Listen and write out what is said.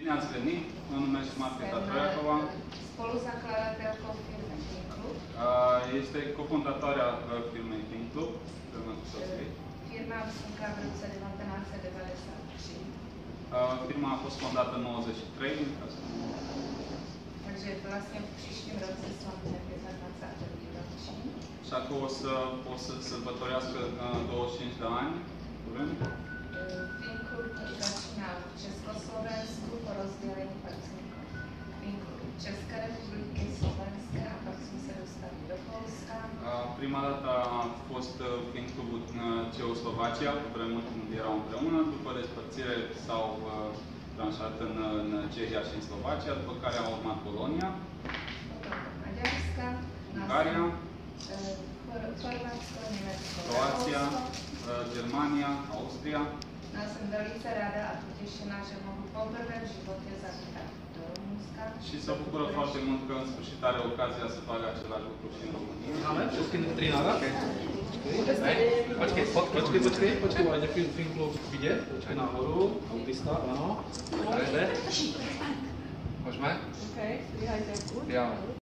Bine ați venit, mă numesc Marketa Troiacova. Spoluzakladateľkou firmy Think Club. Este cofondatoarea firmei Think Club, împreună cu soții. Firma vznikla v roce 1993. Firma a fost fondată în 93, ca să nu... Takže vlastne v příštím roce slavíme 25. výročí. Și acum o să sărbătorească 25 de ani, curând. Think Club začínal v Československu po rozdělení, pak vznikl Think Club České republiky, Slovenska a pak jsme se dostali do Polska. Prima dată a fost Think Clubul Ceoslovacia, pe vremuri când erau împreună, după despărțire s-au tranșat în Cehia și în Slovacia, după care a urmat Polonia, Ungaria, Croația, Germania, Austria. Já jsem velice ráda a potěšená, že mohu poprvé v životě zavítat do Rumunska. Și se bucură foarte mult că în sfârșit are ocazia să facă același lucru și în România. Máme všechny tři nára? Počkej, ať Think Club vidět. Počkej nahoru, autista, ano. Můžeme? OK, strihajte.